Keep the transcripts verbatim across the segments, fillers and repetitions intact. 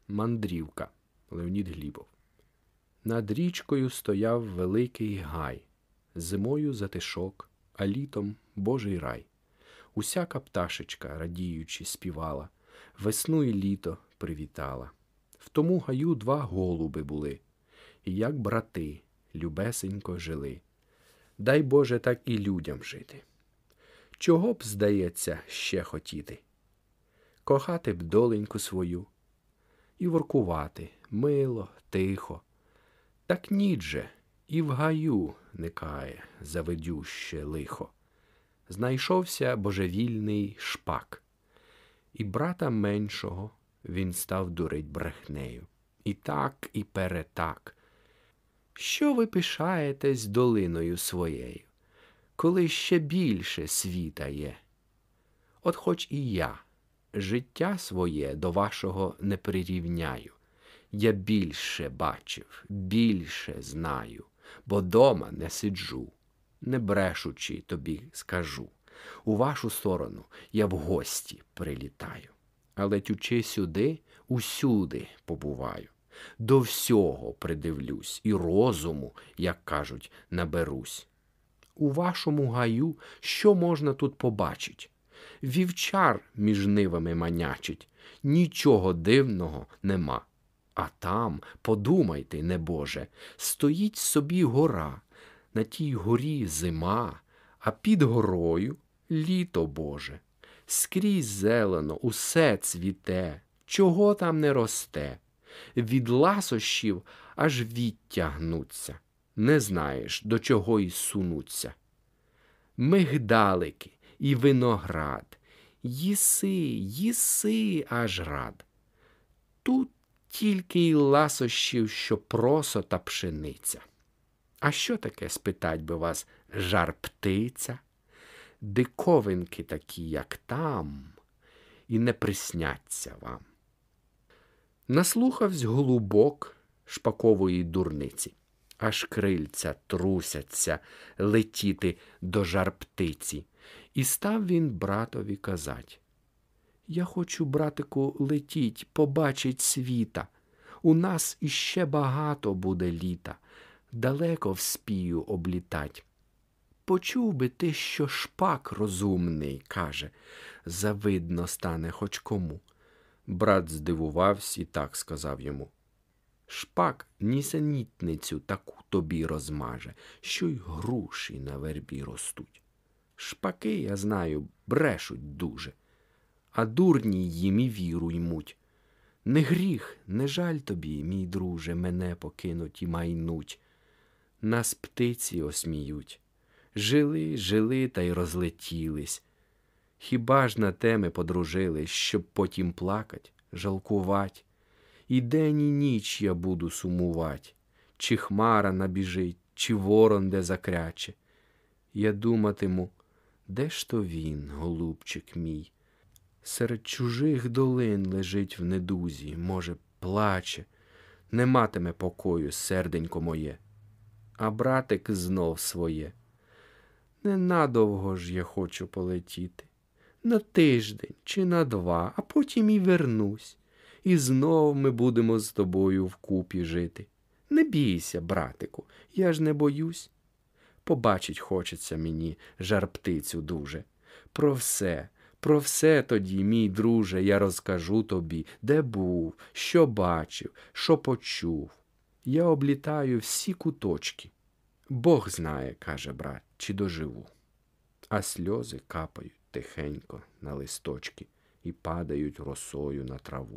Мандрівка. Леонід Глібов. Над річкою стояв великий гай. Зимою затишок, а літом Божий рай. Усяка пташечка, радіючи, співала, весну і літо привітала. В тому гаю два голуби були, і як брати любесенько жили. Дай Боже так і людям жити. Чого б, здається, ще хотіти? Кохати б доленьку свою і воркувати мило, тихо. Так ніч же і в гаю никає завидюще лихо. Знайшовся божевільний шпак, і брата меншого він став дурить брехнею. І так, і перетак. Що ви пишаєтесь долиною своєю, коли ще більше світа є? От хоч і я життя своє до вашого не прирівняю. Я більше бачив, більше знаю, бо дома не сиджу, не брешучи тобі скажу. У вашу сторону я в гості прилітаю, а летючи сюди, усюди побуваю. До всього придивлюсь і розуму, як кажуть, наберусь. У вашому гаю що можна тут побачить? Вівчар між нивами манячить, нічого дивного нема. А там, подумайте, небоже, стоїть собі гора, на тій горі зима, а під горою літо Боже. Скрізь зелено, усе цвіте, чого там не росте. Від ласощів аж віття гнуться, не знаєш, до чого й сунуться. Мигдалики і виноград, їси, їси аж рад. Тут тільки й ласощів, що просо та пшениця. А що таке, спитать би вас, жар-птиця? Диковинки такі, як там, і не присняться вам. Наслухавсь голубок шпакової дурниці, аж крильця трусяться летіти до жар-птиці. І став він братові казать: «Я хочу, братику, летіть, побачить світа. У нас іще багато буде літа, далеко вспію облітать. Почув би ти, що шпак розумний, каже, завидно стане хоч кому». Брат здивувався і так сказав йому: «Шпак нісенітницю таку тобі розмаже, що й груші на вербі ростуть. Шпаки, я знаю, брешуть дуже, а дурні їм і віру ймуть. Не гріх, не жаль тобі, мій друже, мене покинуть і майнуть. Нас птиці осміють. Жили, жили та й розлетілись. Хіба ж на те ми подружились, щоб потім плакать, жалкувать? І день і ніч я буду сумувать, чи хмара набіжить, чи ворон де закряче. Я думатиму, де ж то він, голубчик мій? Серед чужих долин лежить в недузі, може, плаче, не матиме покою серденько моє. А братик знов своє: ненадовго ж я хочу полетіти, на тиждень чи на два, а потім і вернусь, і знов ми будемо з тобою вкупі жити. Не бійся, братику, я ж не боюсь. Побачить хочеться мені жар-птицю дуже. Про все, про все тоді, мій друже, я розкажу тобі, де був, що бачив, що почув. Я облітаю всі куточки. Бог знає, каже брат, чи доживу. А сльози капають тихенько на листочки і падають росою на траву.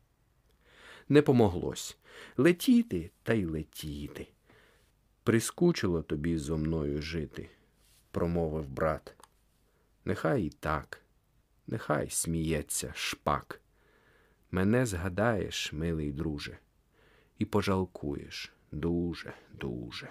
Не помоглось. Летіти та й летіти. Прискучило тобі зо мною жити, промовив брат. Нехай і так, нехай сміється шпак. Мене згадаєш, милий друже, і пожалкуєш дуже, дуже.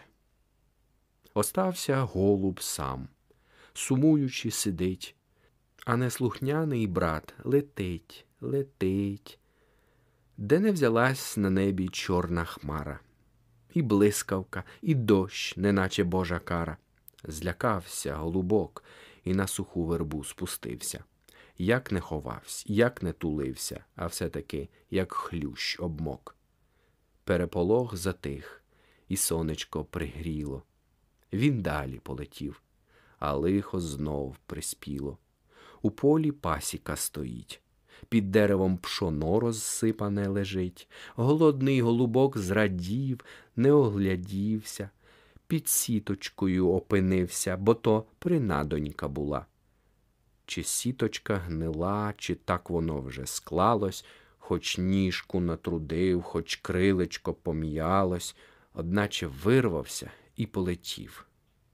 Остався голуб сам, сумуючи сидить, а неслухняний брат летить, летить. Де не взялась на небі чорна хмара, і блискавка, і дощ, неначе Божа кара. Злякався голубок і на суху вербу спустився. як не ховався, як не тулився, а все-таки, як хлющ обмок. Переполох затих, і сонечко пригріло. Він далі полетів, а лихо знов приспіло. У полі пасіка стоїть, під деревом пшоно розсипане лежить. Голодний голубок зрадів, не оглядівся, під сіточкою опинився, бо то принадонька була. Чи сіточка гнила, чи так воно вже склалось, хоч ніжку натрудив, хоч крилечко пом'ялось, одначе вирвався і полетів.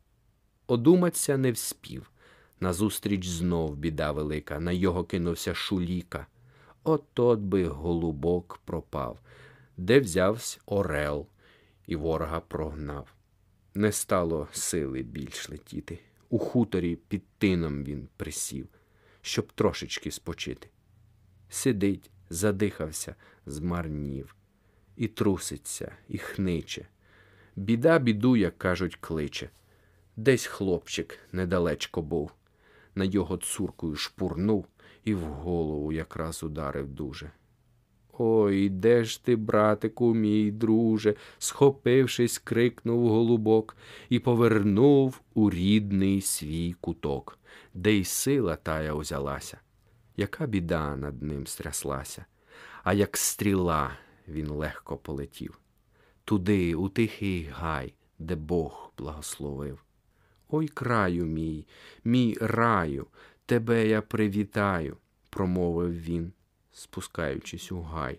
Одуматься не вспів. Назустріч знов біда велика, на його кинувся шуліка. От-от би голубок пропав, де взявсь орел, і ворога прогнав. Не стало сили більш летіти. У хуторі під тином він присів, щоб трошечки спочити. Сидить, задихався, змарнів, і труситься, і хниче. Біда біду, як кажуть, кличе. Десь хлопчик недалечко був, на його цуркою шпурнув і в голову якраз ударив дуже. «Ой, де ж ти, братику мій, друже?» — схопившись, крикнув голубок і повернув у рідний свій куток, де й сила тая узялася. Яка біда над ним стряслася, а як стріла він легко полетів. Туди, у тихий гай, де Бог благословив. «Ой, краю мій, мій раю, тебе я привітаю», — промовив він, спускаючись у гай.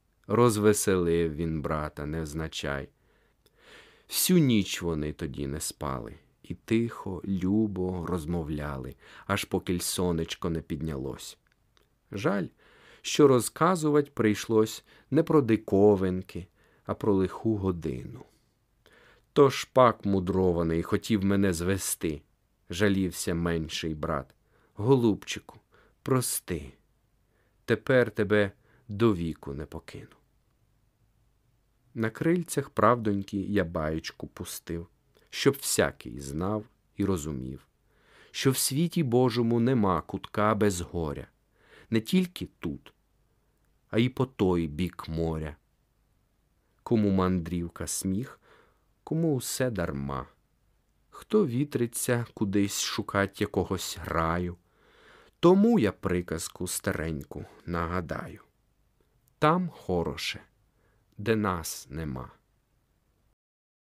Розвеселив він брата, невзначай. Всю ніч вони тоді не спали, і тихо, любо розмовляли, аж поки сонечко не піднялось. Жаль, що розказувать прийшлось не про диковинки, а про лиху годину. То шпак мудрований хотів мене звести, жалівся менший брат. Голубчику, прости, тепер тебе до віку не покину. На крильцях правдоньки я баєчку пустив, щоб всякий знав і розумів, що в світі Божому нема кутка без горя, не тільки тут, а й по той бік моря. Кому мандрівка сміх, кому усе дарма. Хто вітриться кудись шукать якогось раю, тому я приказку стареньку нагадаю. Там хороше, де нас нема.